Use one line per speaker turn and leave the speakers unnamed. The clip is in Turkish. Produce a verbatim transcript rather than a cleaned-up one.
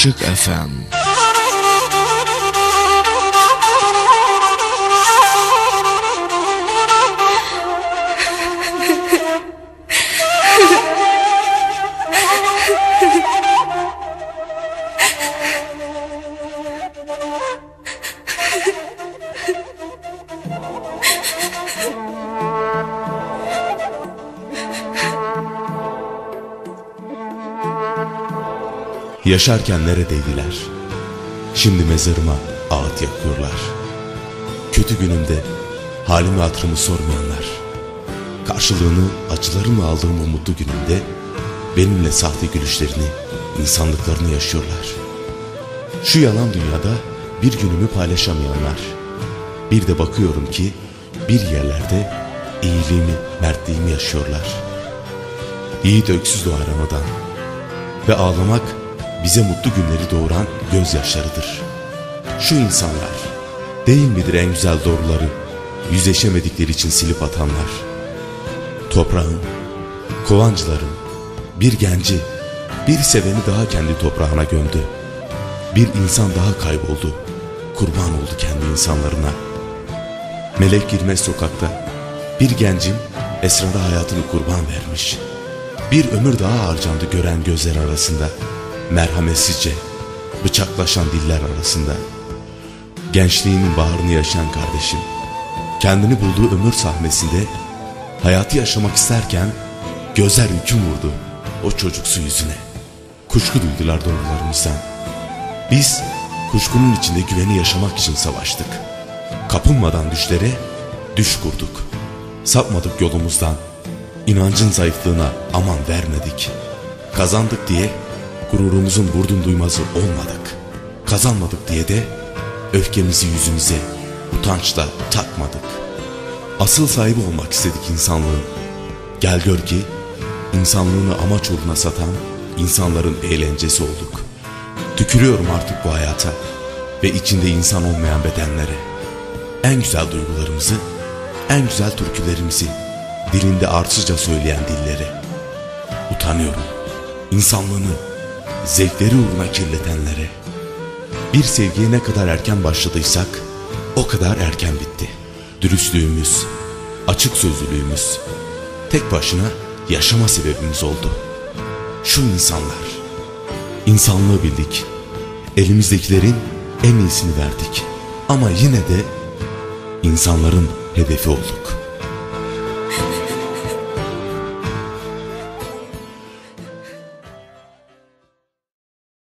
Işık F M.
Yaşarken neredeydiler? Şimdi mezarıma ağıt yakıyorlar. Kötü günümde halimi hatırımı sormayanlar, karşılığını acılarımla aldığım o mutlu günümde benimle sahte gülüşlerini, insanlıklarını yaşıyorlar. Şu yalan dünyada bir günümü paylaşamayanlar. Bir de bakıyorum ki bir yerlerde iyiliğimi, mertliğimi yaşıyorlar. Yiğit öksüz doğar anadan ve ağlamak bize mutlu günleri doğuran gözyaşlarıdır. Şu insanlar değil midir en güzel doğruları yüzleşemedikleri için silip atanlar? Toprağın, kovancıların bir genci, bir seveni daha kendi toprağına gömdü. Bir insan daha kayboldu, kurban oldu kendi insanlarına. Melek girmez sokakta, bir gencin esrara hayatını kurban vermiş. Bir ömür daha harcandı gören gözler arasında, merhametsizce bıçaklaşan diller arasında. Gençliğinin baharını yaşayan kardeşim, kendini bulduğu ömür sahnesinde hayatı yaşamak isterken gözler hüküm vurdu o çocuksu yüzüne. Kuşku duydular doğrularımızdan. Biz kuşkunun içinde güveni yaşamak için savaştık. Kapılmadan düşlere düş kurduk. Sapmadık yolumuzdan, inancın zayıflığına aman vermedik. Kazandık diye gururumuzun vurdum duymazı olmadık. Kazanmadık diye de öfkemizi yüzümüze utançla takmadık. Asıl sahibi olmak istedik insanlığın. Gel gör ki insanlığını amaç uğruna satan insanların eğlencesi olduk. Tükürüyorum artık bu hayata ve içinde insan olmayan bedenlere. En güzel duygularımızı, en güzel türkülerimizi dilinde arsızca söyleyen dillere. Utanıyorum insanlığını zevkleri uğruna kirletenlere. Bir sevgiye ne kadar erken başladıysak o kadar erken bitti. Dürüstlüğümüz, açık sözlülüğümüz tek başına yaşama sebebimiz oldu. Şu insanlar, insanlığı bildik, elimizdekilerin en iyisini verdik ama yine de insanların hedefi olduk.